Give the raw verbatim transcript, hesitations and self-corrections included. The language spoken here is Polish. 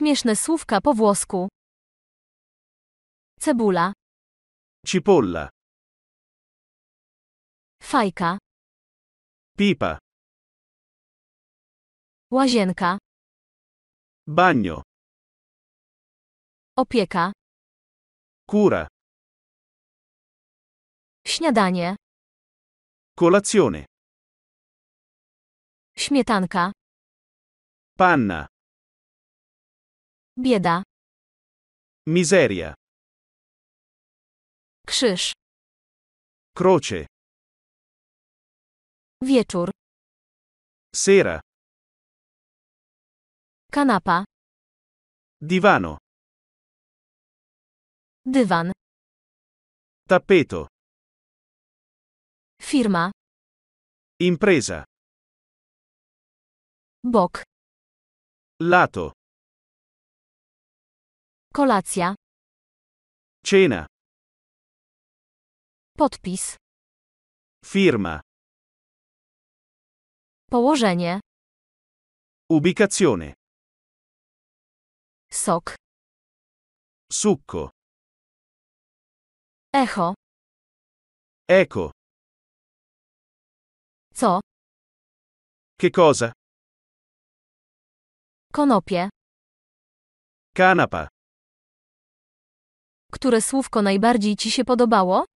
Śmieszne słówka po włosku. Cebula. Cipolla. Fajka. Pipa. Łazienka. Bagno. Opieka. Cura. Śniadanie. Colazione. Śmietanka. Panna. Bieda. Miseria. Krzyż. Croce. Wieczór. Sera. Kanapa. Divano. Dywan. Tappeto. Firma. Impresa. Bok. Lato. Kolacja. Cena. Podpis. Firma. Położenie. Ubicazione. Sok. Succo. Echo. Eco. Co? Che cosa? Konopie. Canapa. Które słówko najbardziej ci się podobało?